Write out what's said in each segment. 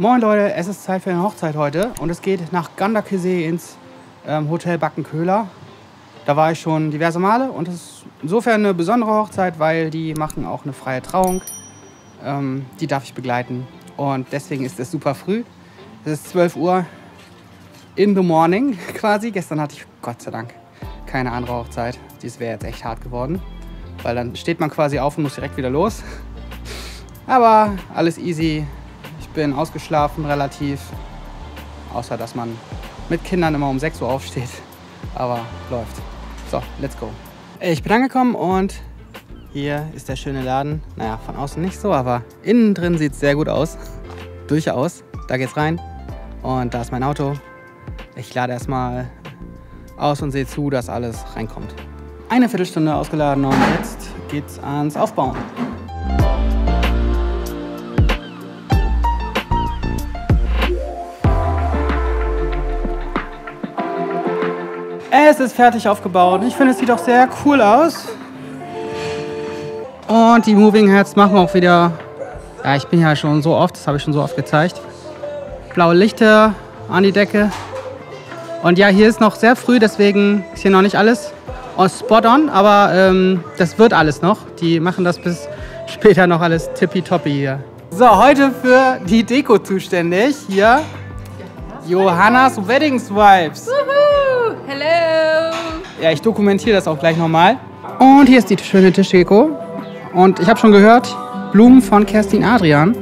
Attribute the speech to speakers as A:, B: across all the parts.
A: Moin Leute, es ist Zeit für eine Hochzeit heute und es geht nach Ganderkesee ins Hotel Backenköhler. Da war ich schon diverse Male und es ist insofern eine besondere Hochzeit, weil die machen auch eine freie Trauung. Die darf ich begleiten und deswegen ist es super früh. Es ist 12 Uhr in the morning quasi. Gestern hatte ich Gott sei Dank keine andere Hochzeit. Dies wäre jetzt echt hart geworden, weil dann steht man quasi auf und muss direkt wieder los. Aber alles easy. Ich bin ausgeschlafen relativ, außer dass man mit Kindern immer um 6 Uhr aufsteht. Aber läuft. So, let's go. Ich bin angekommen und hier ist der schöne Laden. Naja, von außen nicht so, aber innen drin sieht es sehr gut aus. Durchaus. Da geht's rein. Und da ist mein Auto. Ich lade erstmal aus und sehe zu, dass alles reinkommt. Eine Viertelstunde ausgeladen und jetzt geht's ans Aufbauen. Es ist fertig aufgebaut. Ich finde, es sieht auch sehr cool aus. Und die Moving Heads machen auch wieder... Ja, ich bin ja schon so oft, das habe ich schon so oft gezeigt. Blaue Lichter an die Decke. Und ja, hier ist noch sehr früh, deswegen ist hier noch nicht alles spot on. Aber das wird alles noch. Die machen das bis später noch alles tippitoppi hier. So, heute für die Deko zuständig. Hier Johannas Weddings Vibes.
B: Hello!
A: Ja, ich dokumentiere das auch gleich nochmal. Und hier ist die schöne Tischdeko. Und ich habe schon gehört, Blumen von Kerstin Adrian.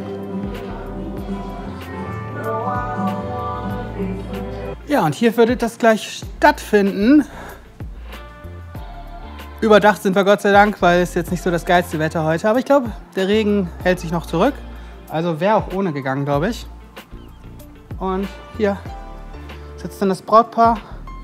A: Ja, und hier würde das gleich stattfinden. Überdacht sind wir Gott sei Dank, weil es jetzt nicht so das geilste Wetter heute. Aber ich glaube, der Regen hält sich noch zurück. Also wäre auch ohne gegangen, glaube ich. Und hier sitzt dann das Brautpaar.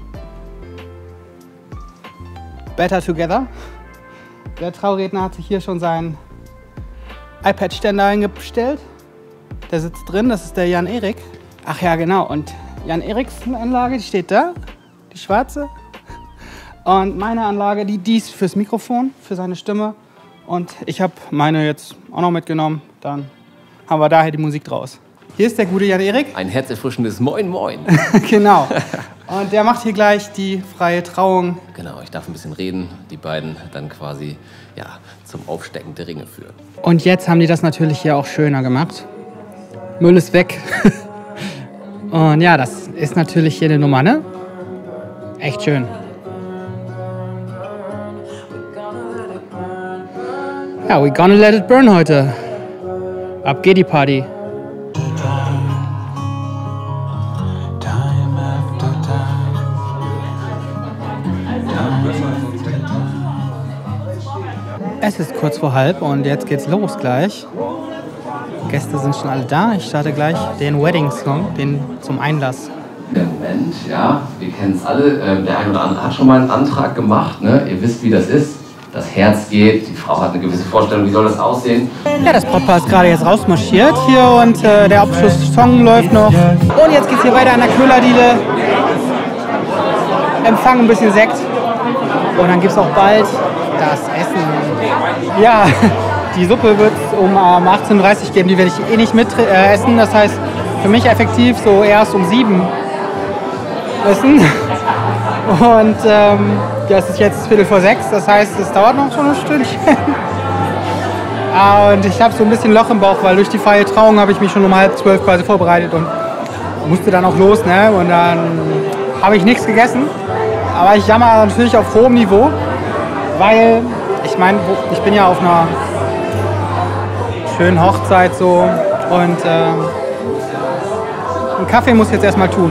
A: Better Together. Der Trauredner hat sich hier schon seinen iPad-Ständer eingestellt. Der sitzt drin, das ist der Jan-Erik. Ach ja, genau. Und Jan-Eriks Anlage, die steht da, die schwarze. Und meine Anlage, die ist fürs Mikrofon, für seine Stimme. Und ich habe meine jetzt auch noch mitgenommen. Dann haben wir daher die Musik draus. Hier ist der gute Jan-Erik.
C: Ein herzerfrischendes Moin Moin.
A: Genau. Und der macht hier gleich die freie Trauung.
C: Genau, ich darf ein bisschen reden, die beiden dann quasi ja, zum Aufstecken der Ringe führen.
A: Und jetzt haben die das natürlich hier auch schöner gemacht. Müll ist weg. Und ja, das ist natürlich hier eine Nummer, ne? Echt schön. Ja, we gonna let it burn heute. Ab geht die Party. Es ist kurz vor 12 und jetzt geht's los gleich. Gäste sind schon alle da. Ich starte gleich den Wedding-Song, den zum Einlass.
C: Der Moment, ja, wir kennen es alle. Der eine oder andere hat schon mal einen Antrag gemacht. Ne? Ihr wisst, wie das ist. Das Herz geht, die Frau hat eine gewisse Vorstellung, wie soll das aussehen. Ja, das Brautpaar ist gerade jetzt rausmarschiert hier und der Abschlusssong läuft noch. Und jetzt geht's hier weiter an der Köhlerdiele.
A: Empfang ein bisschen Sekt. Und dann gibt's auch bald das Essen. Ja, die Suppe wird es um 18:30 Uhr geben, die werde ich eh nicht mit essen. Das heißt, für mich effektiv so erst um 7 essen. Und das ist jetzt 5:45, das heißt, es dauert noch so ein Stündchen. Und ich habe so ein bisschen Loch im Bauch, weil durch die freie Trauung habe ich mich schon um 11:30 quasi vorbereitet und musste dann auch los, ne? Und dann habe ich nichts gegessen. Aber ich jammer natürlich auf hohem Niveau, weil ich meine, ich bin ja auf einer schönen Hochzeit so und einen Kaffee muss ich jetzt erstmal tun.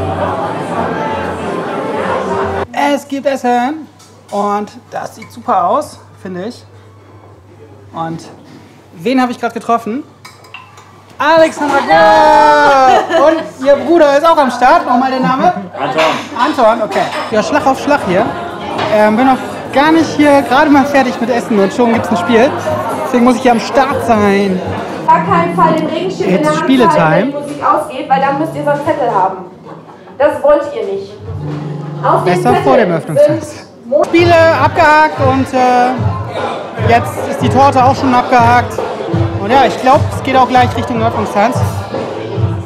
A: Es gibt Essen und das sieht super aus, finde ich. Und wen habe ich gerade getroffen? Alexandra Goh! Und ihr Bruder ist auch am Start. Nochmal der Name? Anton. Anton, okay. Ja, Schlag auf Schlag hier. Bin noch gar nicht hier gerade mal fertig mit Essen und schon gibt es ein Spiel. Deswegen muss ich hier am Start sein.
B: Gar keinen Fall den Regenschirm in der Hand halten, wenn die Musik ausgeht, weil dann müsst ihr so einen Zettel haben. Das wollt ihr nicht. Auf den
A: Besser vor dem Öffnungstest. Spiele abgehakt und jetzt ist die Torte auch schon abgehakt. Und ja, ich glaube, es geht auch gleich Richtung Öffnungstanz.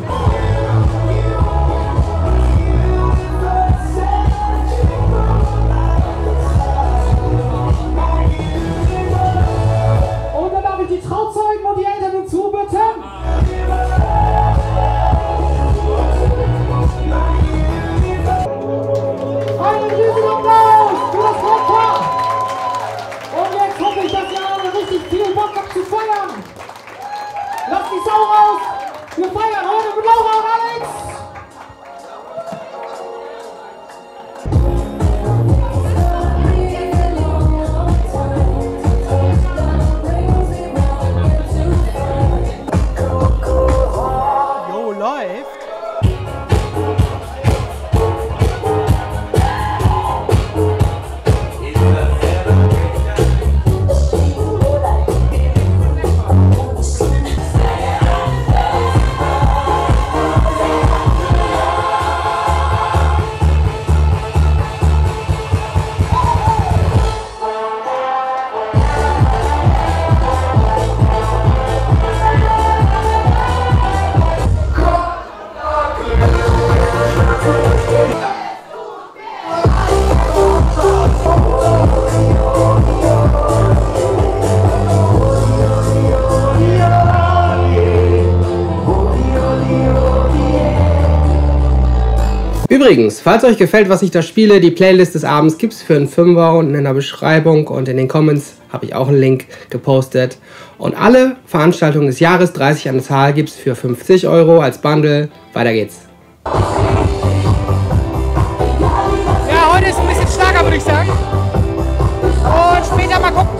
A: Lass die Sau raus! Wir feiern heute mit Laura und Alex! Jo, läuft! Übrigens, falls euch gefällt, was ich da spiele, die Playlist des Abends gibt es für einen Fünfer unten in der Beschreibung und in den Comments habe ich auch einen Link gepostet. Und alle Veranstaltungen des Jahres, 30 an der Zahl, gibt es für 50 € als Bundle. Weiter geht's. Ja, heute ist ein bisschen stärker, würde ich sagen. Und später mal gucken.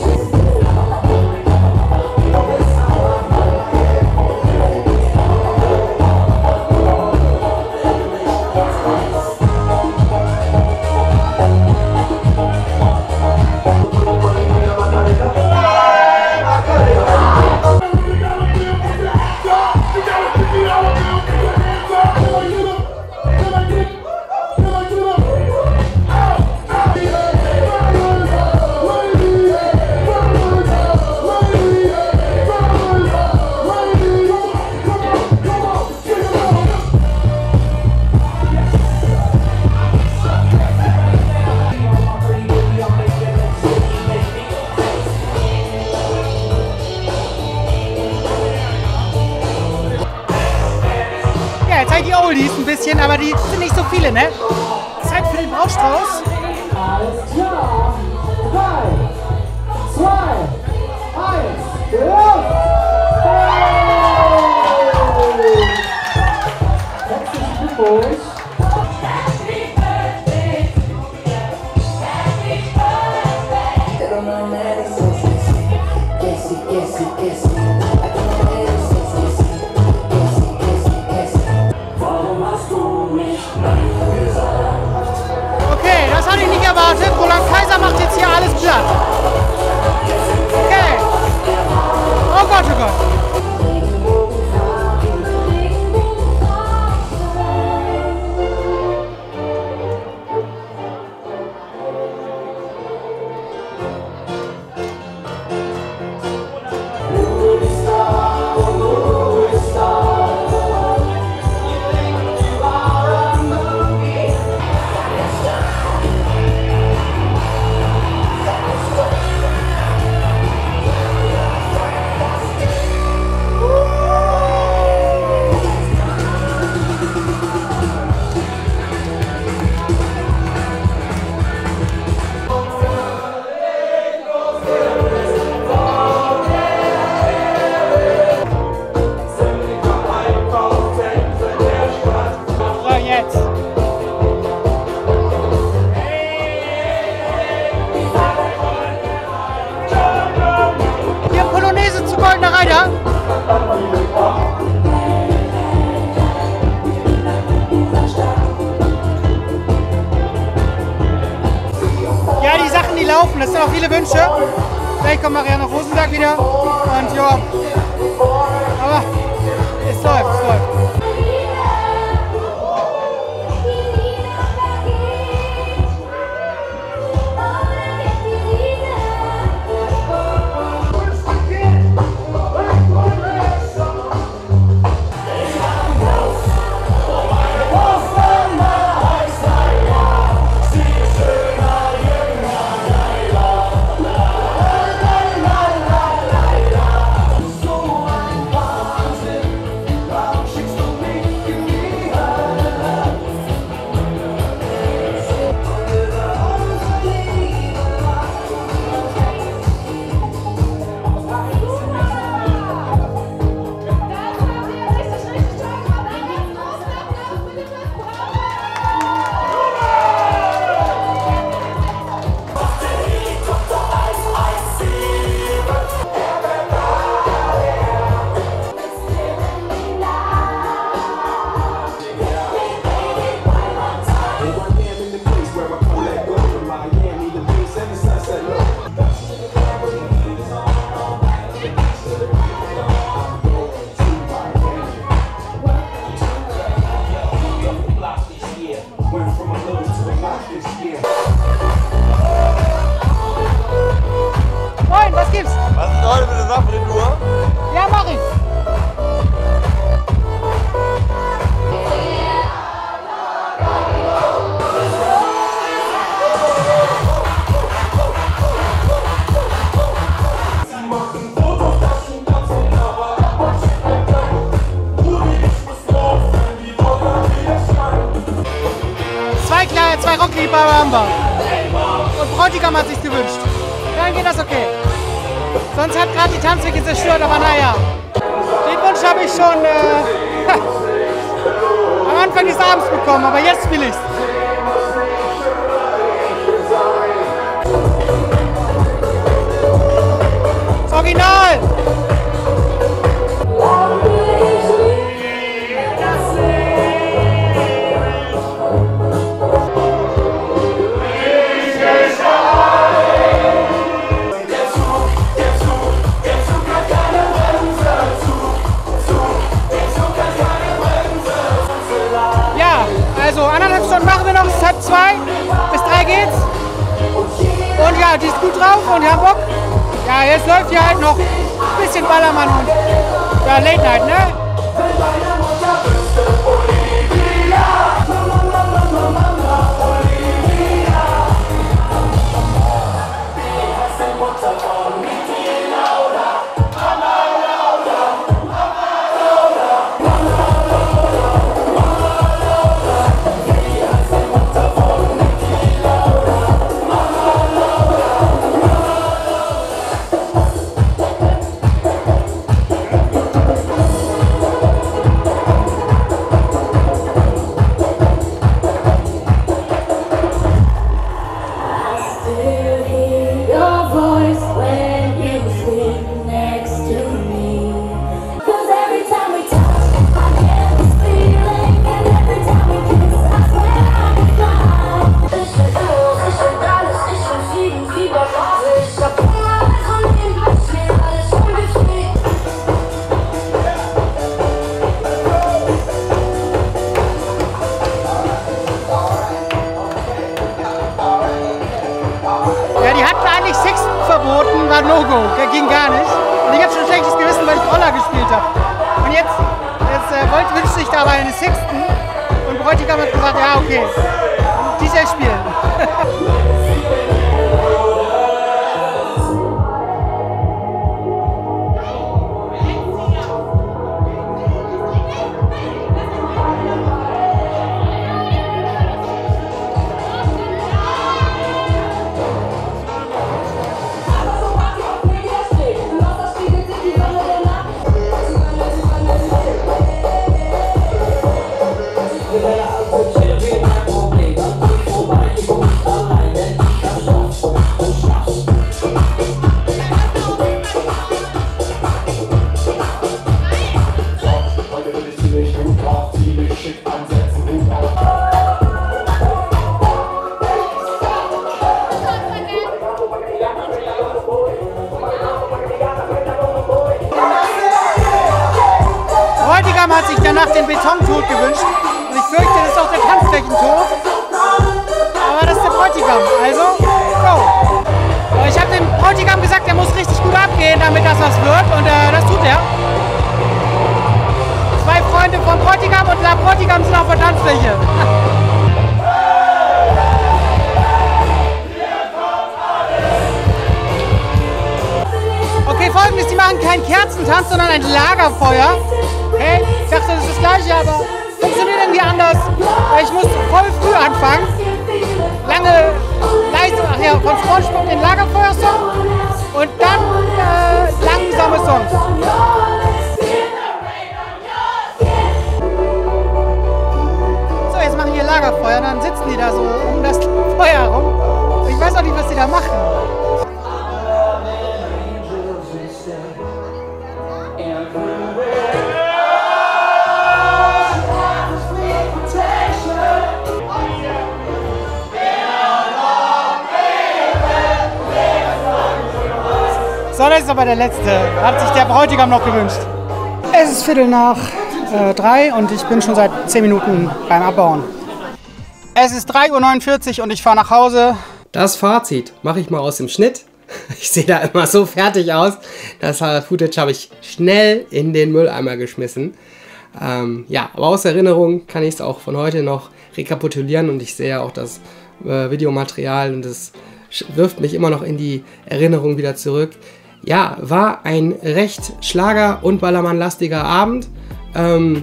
A: Die Oldies ein bisschen, aber die sind nicht so viele, ne? Zeit für den Brauchstrauß. Alles klar. 3, 2, 1, los! Herzlichen Glückwunsch. Das hatte ich nicht erwartet. Roland Kaiser macht jetzt hier alles platt. Okay. Oh Gott, oh Gott. Ja, die Sachen, die laufen, das sind auch viele Wünsche. Vielleicht kommt Marianne Rosenberg wieder und ja, aber es läuft, es läuft. Baba. Und Bräutigam hat sich's gewünscht. Dann geht das okay. Sonst hat gerade die Tanzfläche zerstört, aber naja. Den Wunsch habe ich schon am Anfang des Abends bekommen, aber jetzt will ich's. Das Original! Also 1,5 Stunden machen wir noch, es ist 1:30, bis 3 geht's. Und ja, die ist gut drauf und die haben Bock. Ja, jetzt läuft hier halt noch ein bisschen Ballermann und ja, Late Night, ne? Verboten, war No-Go, ging gar nicht. Und ich habe schon ein schlechtes Gewissen, weil ich Roller gespielt habe. Und jetzt wünscht sich dabei eine Sixten und Bräutigam hat gesagt, ja okay, DJ spielen. Bräutigam hat sich danach den Betontod gewünscht und ich fürchte, das ist auch der Tanzflächentod. Aber das ist der Bräutigam, also go! Ich habe dem Bräutigam gesagt, er muss richtig gut abgehen, damit das was wird und das tut er. 2 Freunde vom Bräutigam und der Bräutigam sind auf der Tanzfläche. Okay, folgendes, die machen keinen Kerzentanz, sondern ein Lagerfeuer. Hey, ich dachte, das ist das gleiche, aber funktioniert irgendwie anders. Ich muss voll früh anfangen. Lange, leise, ach ja, von SpongeBob den Lagerfeuersong und dann langsame Songs. So, jetzt machen wir Lagerfeuer, dann sitzen die da so um das Feuer herum. Ich weiß auch nicht, was die da machen. So, das ist aber der letzte. Hat sich der Bräutigam noch gewünscht. Es ist 2:45 und ich bin schon seit 10 Minuten beim Abbauen. Es ist 3:49 Uhr und ich fahre nach Hause.
D: Das Fazit mache ich mal aus dem Schnitt. Ich sehe da immer so fertig aus. Das Footage habe ich schnell in den Mülleimer geschmissen. Ja, aber aus Erinnerung kann ich es auch von heute noch rekapitulieren und ich sehe auch das Videomaterial und es wirft mich immer noch in die Erinnerung wieder zurück. Ja, war ein recht Schlager- und Ballermann-lastiger Abend.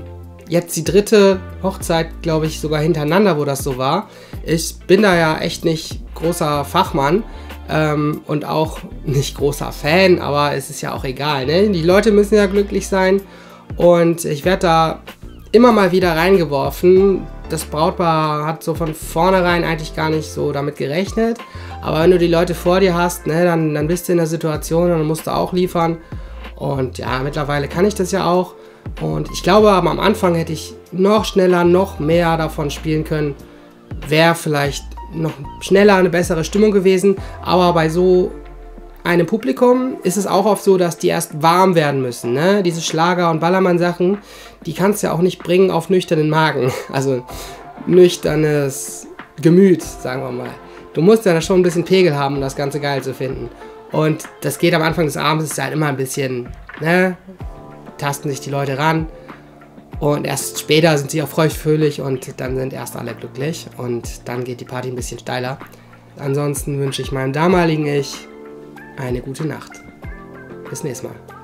D: jetzt die 3. Hochzeit, glaube ich, sogar hintereinander, wo das so war. Ich bin da ja echt nicht großer Fachmann und auch nicht großer Fan, aber es ist ja auch egal, ne? Die Leute müssen ja glücklich sein und ich werde da immer mal wieder reingeworfen. Das Brautpaar hat so von vornherein eigentlich gar nicht so damit gerechnet, aber wenn du die Leute vor dir hast, ne, dann bist du in der Situation und dann musst du auch liefern. Und ja, mittlerweile kann ich das ja auch. Und ich glaube, aber am Anfang hätte ich noch schneller, noch mehr davon spielen können. Wäre vielleicht noch schneller eine bessere Stimmung gewesen. Aber bei so einem Publikum ist es auch oft so, dass die erst warm werden müssen. Ne? Diese Schlager- und Ballermann-Sachen, die kannst du ja auch nicht bringen auf nüchternen Magen. Also nüchternes Gemüt, sagen wir mal. Du musst ja schon ein bisschen Pegel haben, um das Ganze geil zu finden. Und das geht am Anfang des Abends, ist halt immer ein bisschen, ne, tasten sich die Leute ran und erst später sind sie auch feuchtfröhlich und dann sind erst alle glücklich und dann geht die Party ein bisschen steiler. Ansonsten wünsche ich meinem damaligen Ich eine gute Nacht. Bis nächstes Mal.